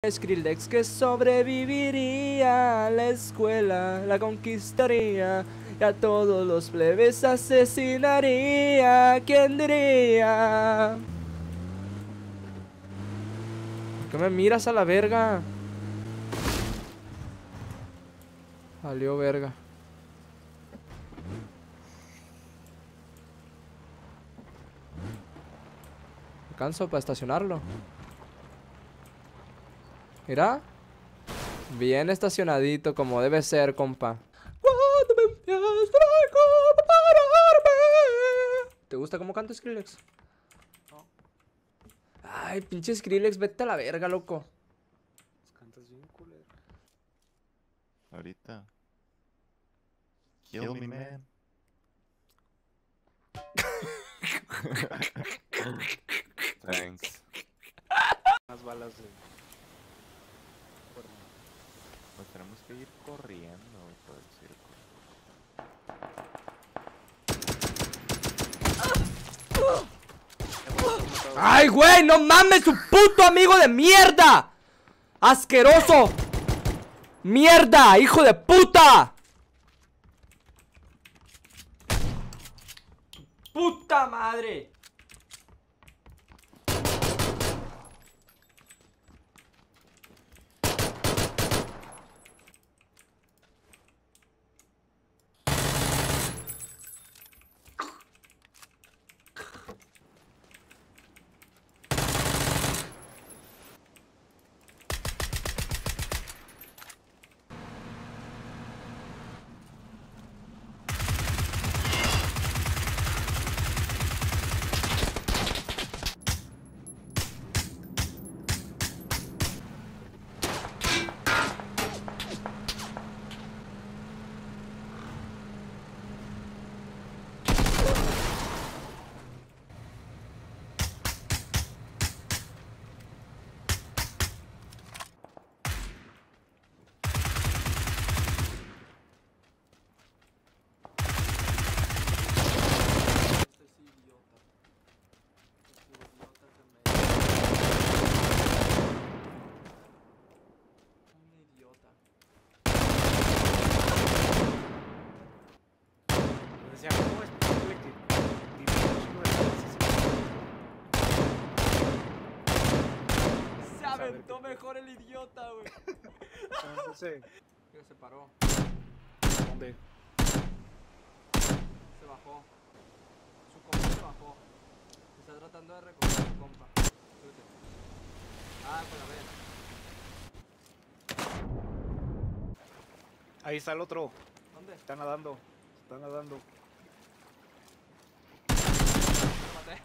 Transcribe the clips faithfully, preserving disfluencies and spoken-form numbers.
Skrillex que sobreviviría a la escuela, la conquistaría y a todos los plebes asesinaría. ¿Quién diría? ¿Por qué me miras a la verga? Valió verga. Me canso para estacionarlo. Mira. Bien estacionadito como debe ser, compa. Cuando me envías traigo para pararme. ¿Te gusta cómo canta Skrillex? No. Ay, pinche Skrillex, vete a la verga, loco. Cantas bien culero. Ahorita. Kill me, man. Thanks. Unas balas de... Nos tenemos que ir corriendo por el círculo. ¡Ay, güey! ¡No mames, su puto amigo de mierda! ¡Asqueroso! ¡Mierda! ¡Hijo de puta! ¡Puta madre! Decía, ¿cómo es posible que tiene un chingo de balas así? Se aventó mejor el idiota, güey. No sé. Que se paró. ¿Dónde? Se bajó. Su compa se bajó. Está tratando de recoger a su compa. Súbete. Ah, con la vena. Ahí está el otro. ¿Dónde? Está nadando. Está nadando. Lo maté.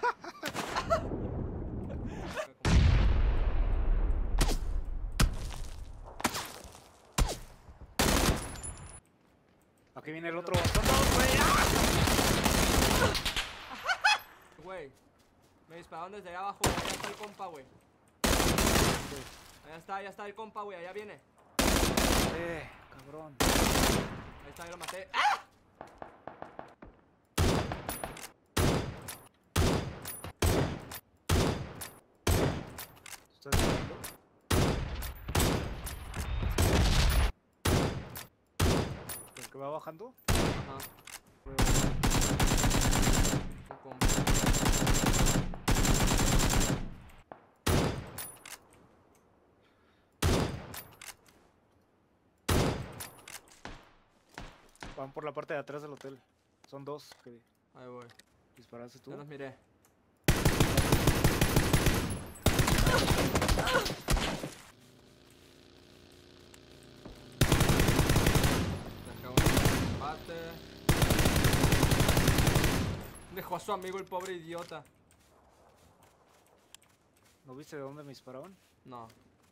Aquí viene el otro. ¡Son dos, güey! ¡Ah! Güey, me dispararon desde allá abajo. Allá está el compa, güey. Allá está, allá está el compa, güey. Allá viene. Eh, cabrón. Ahí está, yo lo maté. ¡Ah! ¿Estás viendo? ¿El que va bajando? Ajá. Su compa. Van por la parte de atrás del hotel. Son dos que Ahí voy. disparaste tú. Ya los miré. Se acabó el combate. Dejó a su amigo el pobre idiota. ¿No viste de dónde me disparaban? No.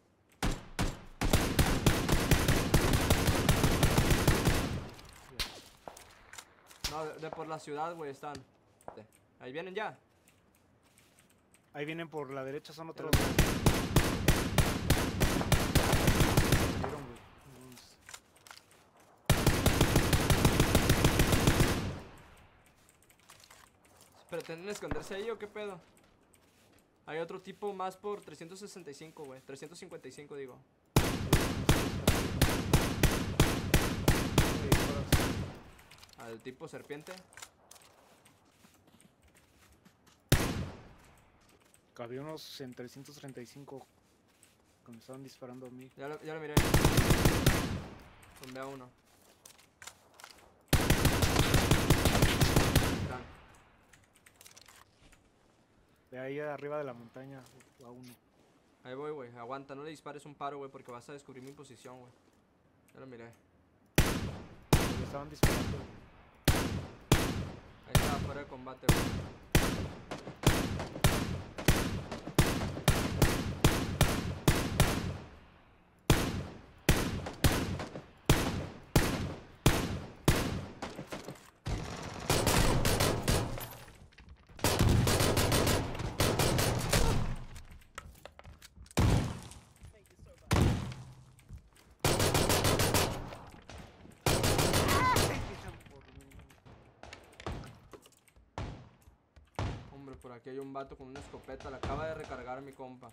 No, de, de por la ciudad, güey, están. De- Ahí vienen ya. Ahí vienen por la derecha, son otros. Ya Salieron, güey. Unos- ¿Pretenden esconderse ahí o qué pedo? Hay otro tipo más por trescientos sesenta y cinco, güey. trescientos cincuenta y cinco, digo. Al tipo serpiente. Había unos en trescientos treinta y cinco que me estaban disparando a mí. Ya lo, ya lo miré. Tomé a uno. Están. De ahí arriba de la montaña, a uno. Ahí voy, güey. Aguanta, no le dispares un paro, güey, porque vas a descubrir mi posición, güey. Ya lo miré. Me estaban disparando. Ahí está, fuera de combate, güey. Hombre, por aquí hay un vato con una escopeta. La acaba de recargar mi compa.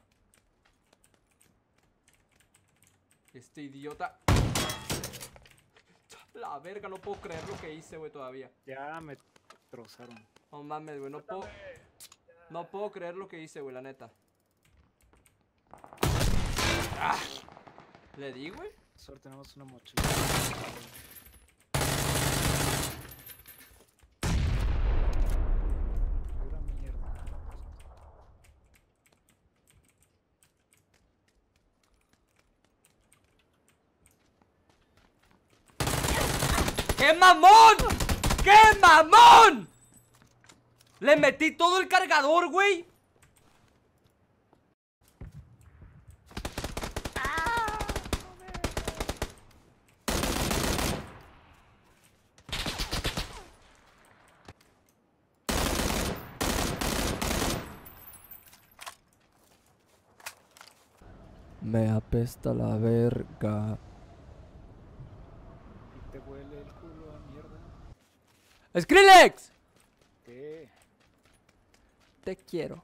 Este idiota. La verga, no puedo creer lo que hice, güey, todavía. Ya me trozaron. No mames, güey, no puedo... No puedo creer lo que hice, güey, la neta. ¡Ah! ¿Le di, güey? Suerte, tenemos una mochila. Pura mierda. ¡Qué mamón! ¡Qué mamón! Le metí todo el cargador, güey. Me apesta la verga. Y te huele el culo a mierda. ¡Skrillex! ¿Qué? Te quiero.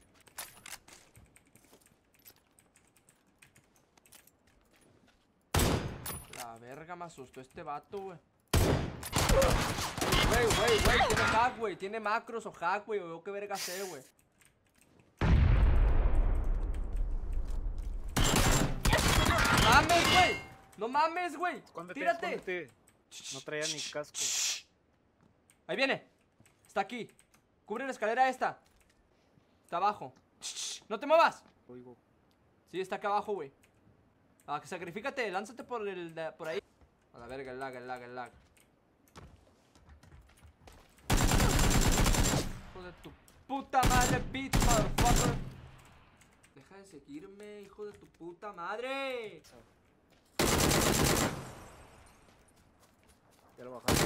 La verga, me asustó este vato, güey. Güey, güey, güey, tiene hack, güey. Tiene macros o hack, güey. O qué verga sé, güey. ¡Mames, güey! ¡No mames, güey! Escóndete, ¡Tírate! escóndete. No traía ni casco. Ahí viene. Está aquí. Cubre la escalera esta. Está abajo. ¡No te muevas! Oigo. Sí, está acá abajo, güey. Ah, que sacrifícate, lánzate por el por ahí. A la verga, el lag, el lag, el lag. Hijo de tu puta madre, bitch, motherfucker. Deja de seguirme, hijo de tu puta madre. Ya lo bajaron.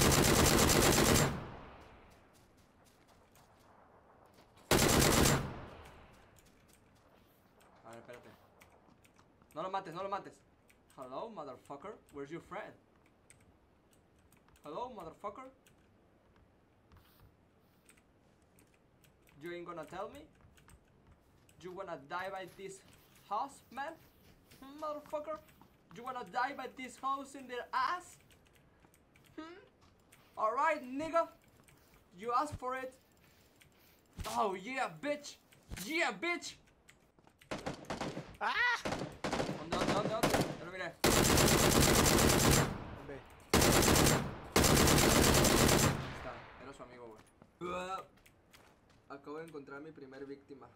A ver, espérate. No lo mates, no lo mates. Hello, motherfucker. Where's your friend? Hello, motherfucker. You ain't gonna tell me? You wanna die by this house, man? Motherfucker? You wanna die by this house in their ass? Hmm? Alright, nigga. You asked for it. Oh, yeah, bitch. Yeah, bitch. ¡Ah! ¿Dónde, dónde, dónde, dónde? Ya lo miré. ¿Dónde? Ahí está, era su amigo, güey. Acabo de encontrar a mi primer víctima.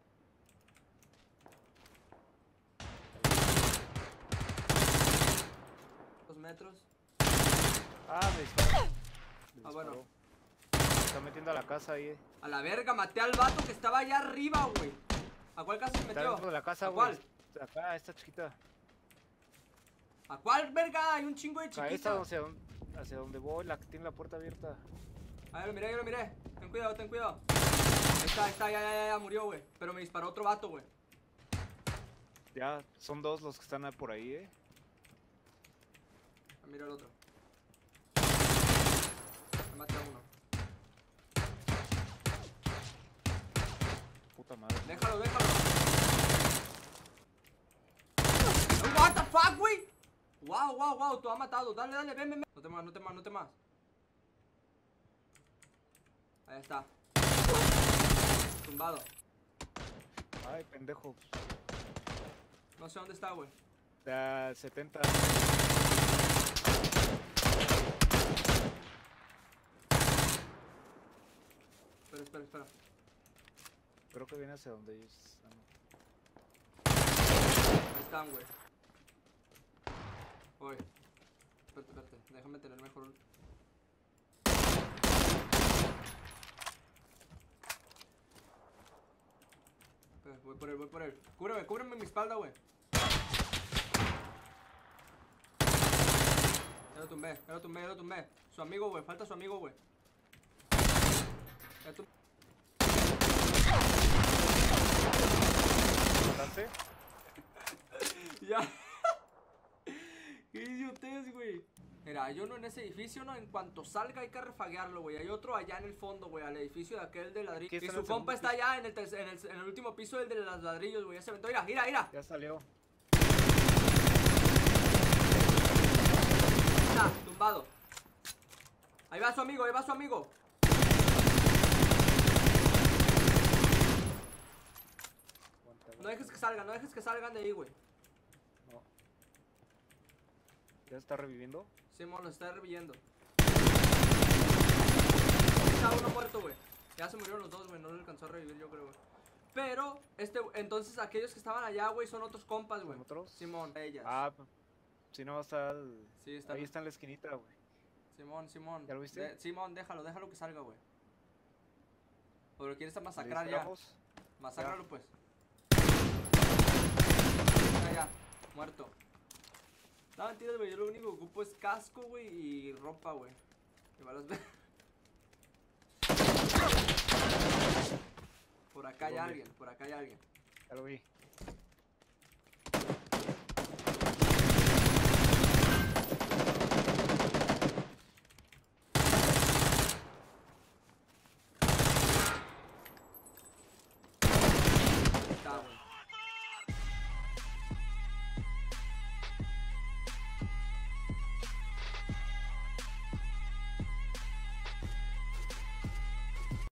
Dos metros. Ah, me disparó. Me Ah, bueno. disparó. Se está metiendo a la casa ahí, eh. A la verga, maté al vato que estaba allá arriba, güey. ¿A cuál casa se Está metió? dentro de la casa, ¿A güey. cuál? Acá, esta chiquita. ¿A cuál verga? Hay un chingo de Acá, esta chiquitas. hacia donde, hacia donde voy, la que tiene la puerta abierta. Ah, ya lo miré, ya lo miré. Ten cuidado, ten cuidado. Ahí está, ahí está, ya, ya, ya, ya murió, güey. Pero me disparó otro vato, güey. Ya, son dos los que están por ahí, eh. Ah, mira el otro. Me maté a uno. puta madre. Déjalo, déjalo. What the fuck, güey. Wow, wow, wow, tú has matado. Dale, dale, ven, ven, ven. No te más, no te más, no te más. Ahí está. Tumbado. Ay, pendejo. No sé dónde está, güey. Da setenta. Espera, espera, espera. Creo que viene hacia donde ellos están. Ahí están, güey. Voy. Espérate, espérate. Déjame tener mejor. Espera, voy por él, voy por él. Cúbreme, cúbreme mi espalda, güey. Ya lo tumbé, ya lo tumbé, ya lo tumbé. Su amigo, güey. Falta su amigo, güey. Ya tumbé. ¿Mataste? Ya. Qué idiotez, güey. Mira, hay uno en ese edificio, ¿no? En cuanto salga hay que refaguearlo, güey. Hay otro allá en el fondo, güey, al edificio de aquel de ladrillos. Aquí Y está en su el compa segundo está piso. allá en el, tercer- en, el, en el último piso del de los ladrillos, güey. Ya se aventó. Mira, mira, mira. Ya salió. Está, tumbado. Ahí va su amigo, ahí va su amigo. Aguanta, No dejes que salgan, no dejes que salgan de ahí, güey. No. ¿Ya está reviviendo? Simón lo está reviviendo. Está uno muerto, güey. Ya se murieron los dos, güey. No lo alcanzó a revivir, yo creo, güey. Pero, este, entonces aquellos que estaban allá, güey, son otros compas, güey. ¿Son otros? Simón, ellas. Ah, p- si no, está el... Sí, está Ahí bien. está en la esquinita, güey. Simón, Simón. ¿Ya lo viste? De- Simón, déjalo, déjalo que salga, güey. O lo quieres ¿Le masacrar ya. disparamos? Masácralo, pues. Ya, ya. Muerto. No, mentiras, güey. Yo lo único que ocupo es casco, güey, y ropa, güey. Y balas de- Por acá hay ¿Dónde? alguien, por acá hay alguien. Ya lo vi.